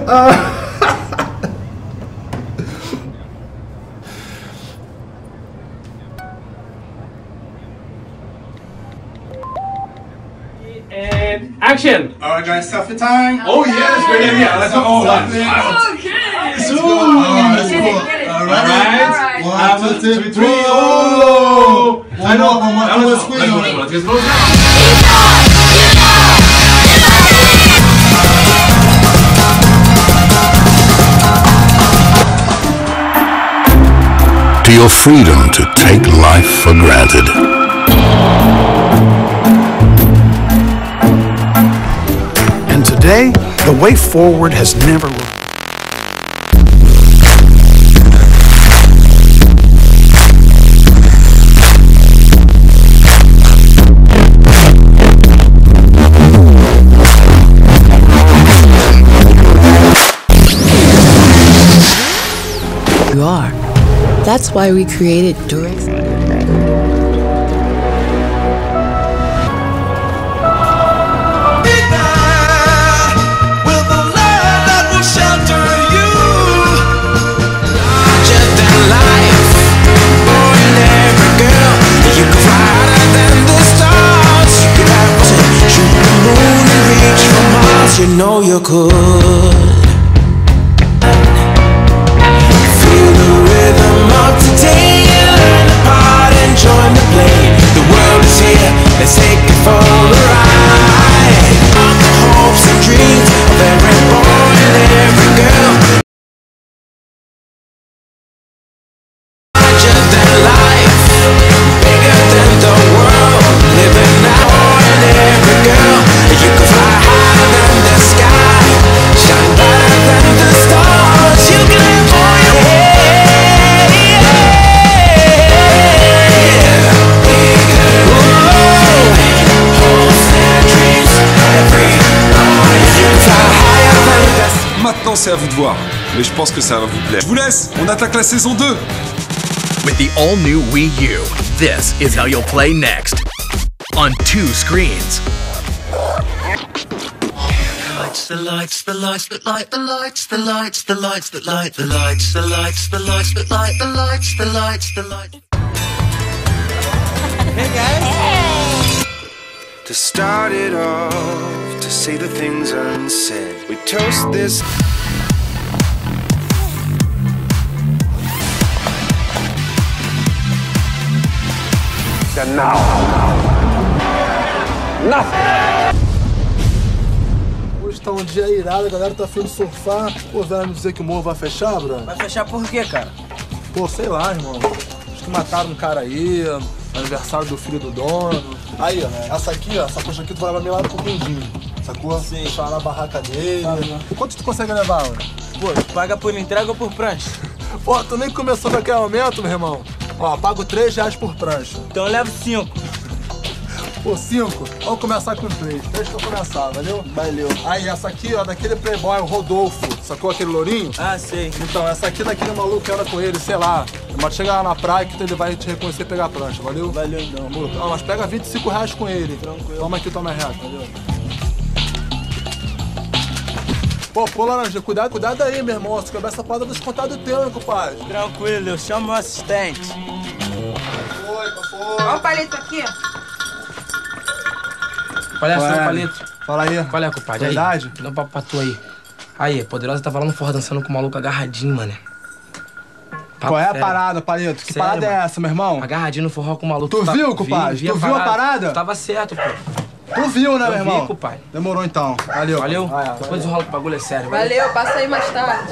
And action! Alright guys, selfie time. Oh yes, great idea. Let's go. Oh, Okay. let's go. Let's go. Alright. 1, 2, 3. 3. Oh! I know. Let's go. Let's go. To your freedom to take life for granted. And today, the way forward has never looked. You are. That's why we created Durex. You know you could. Feel the rhythm of today, learn the part and join the play. The world is here, let's take it for a ride. On the hopes and dreams of every boy and every girl. Larger than life, bigger than the world. Living that boy and every girl. You can fly higher than the sky, shine brighter than the stars. You can live for your head. Hopes and dreams, every boy. You can fly higher than the sky. Maintenant c'est à vous de voir, mais je pense que ça va vous plaire. Je vous laisse, on attaque la saison 2. With the all-new Wii U, this is how you'll play next. On 2 screens. The lights, the lights that light, the lights, the lights, the lights that light, the lights, the lights, the lights that light, the lights, the lights, the lights. Hey guys! Hey! To start it off, to say the things unsaid, we toast this. And now, nothing. Hoje tá um dia irado, a galera tá afim de surfar. Pô, vai me dizer que o morro vai fechar, bro? Vai fechar por quê, cara? Pô, sei lá, irmão. Acho que mataram um cara aí, aniversário do filho do dono. Aí, ó, essa aqui, ó, essa coxa aqui tu vai levar meio lá pro Cundinho, sacou? Sim. Deixar lá na barraca dele. Quanto tu consegue levar, mano? Pô, tu paga por entrega ou por prancha? Pô, tu nem começou naquele aumento, meu irmão. Ó, pago R$3 por prancha. Então eu levo 5. Pô, 5? Vamos começar com 3. 3 pra começar, valeu? Valeu. Aí, essa aqui, ó, daquele playboy, o Rodolfo. Sacou aquele lourinho? Ah, sei. Então, essa aqui daquele maluco que anda com ele, sei lá. Mas chega lá na praia que ele vai te reconhecer e pegar a prancha, valeu? Valeu então. Ó, mas pega R$25 com ele. Tranquilo. Toma aqui, toma reto, valeu? Pô, Laranja, cuidado aí, meu irmão. Se quebrar essa parada, eu vou descontar do teu, hein, compadre? Tranquilo, eu chamo meu assistente. Foi. Olha o palito aqui. Palhaço, meu palito. Fala aí. Qual é, compadre? Verdade? Dá um papo pra tu aí. Aí, Poderosa tava lá no forró dançando com o maluco agarradinho, mano. Qual é a parada, Palito? Que parada é essa, meu irmão? Agarradinho no forró com o maluco. Tu viu, compadre? Tu viu a parada? Tava certo, pô. Tu viu, né, meu irmão? Vi, compadre. Demorou então. Valeu. Valeu? Depois enrola que o bagulho é sério. Valeu, passa aí mais tarde.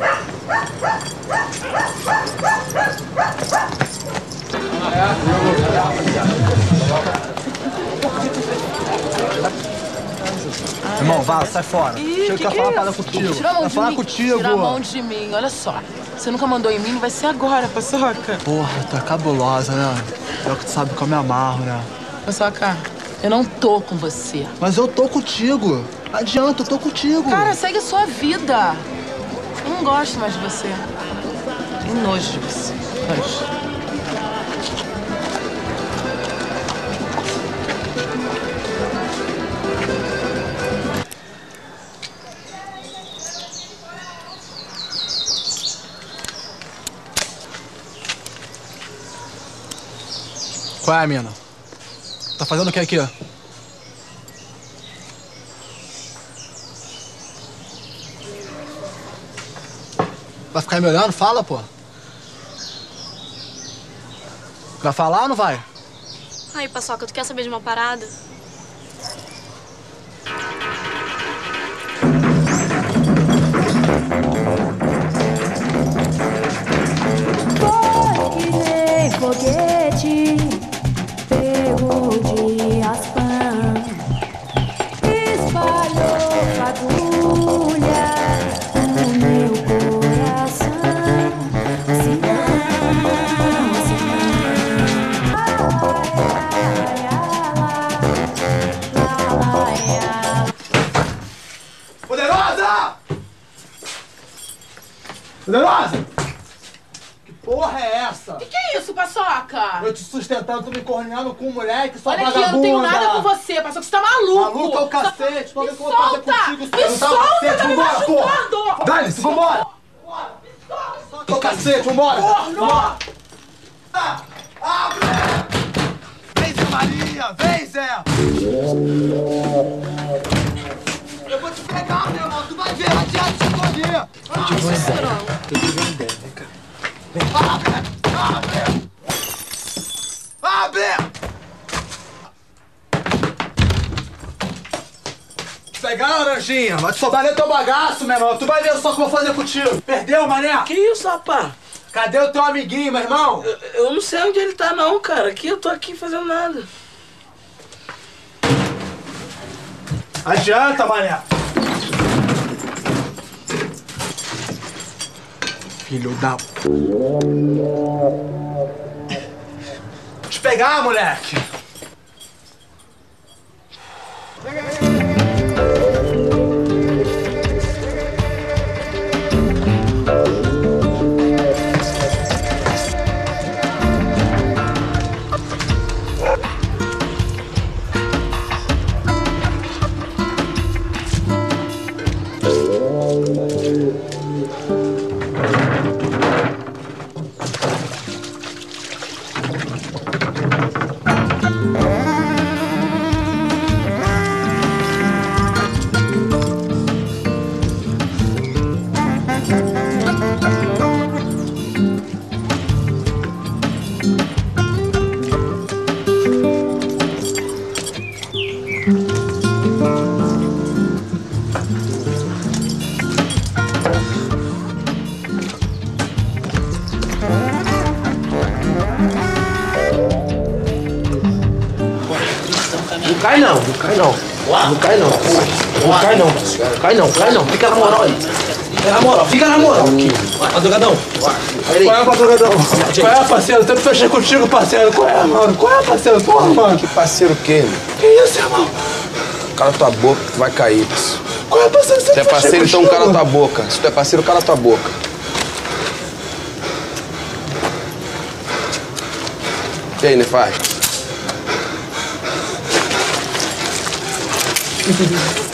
Irmão, vai, sai fora. Chega que eu falar para contigo. Tira a mão Vai de falar mim. contigo. Tira a mão de mim, olha só. Você nunca mandou em mim, vai ser agora, Paçoca. Porra, tu é cabulosa, né? É o que tu sabe que eu me amarro, né? Paçoca, eu não tô com você. Mas eu tô contigo. Adianta, eu tô contigo. Cara, segue a sua vida. Eu não gosto mais de você. Tem nojo de você. Nojo. Qual é, mina? Tá fazendo o que aqui? Vai ficar me olhando? Fala, pô. Vai falar ou não vai? Aí, Paçoca, tu quer saber de uma parada? Foi que nem foguete, pegou de aspam, espalhou fagulha no meu coração. Assim não, assim Poderosa! Poderosa! Que porra é essa? Que é isso, Paçoca? Eu te sustentando, tu me corneando com um moleque, sua Olha vagabunda. aqui, eu não tenho nada com você, Paçoca, você tá maluco. Maluco é o cacete, tô vendo como eu solta! fazer contigo. Me solta, tá me machucando! Dane-se, vambora! Tô cacete, vambora! Corno! Vem, Zé Maria! Vem, Zé! Eu vou te pegar, meu irmão! Tu vai ver, vai te esconder! Eu tive uma ideia, vem cá. Abre! Abre! Pegar, laranjinha! Vai te sobrar nem teu bagaço, meu irmão! Tu vai ver só o que eu vou fazer contigo! Perdeu, mané? Que isso, rapaz? Cadê o teu amiguinho, meu irmão? Eu não sei onde ele tá, não, cara. Aqui eu tô aqui fazendo nada. Adianta, mané! Filho da... Vou te pegar, moleque! Não cai não, não cai não. Não cai não. Não cai não. Cai não, cai não. Fica na moral aí. Fica na moral, fica na moral. Madrugadão. Qual é, madrugadão? Qual é, parceiro? Eu sempre fechei contigo, parceiro. Qual é, mano? Qual é, parceiro? Porra, mano. Que parceiro o quê? Que isso, irmão? Cala tua boca que tu vai cair, parceiro. Qual é, parceiro? Se tu é parceiro, então cala tua boca. Se tu é parceiro, cala tua boca. E aí, Nefaz?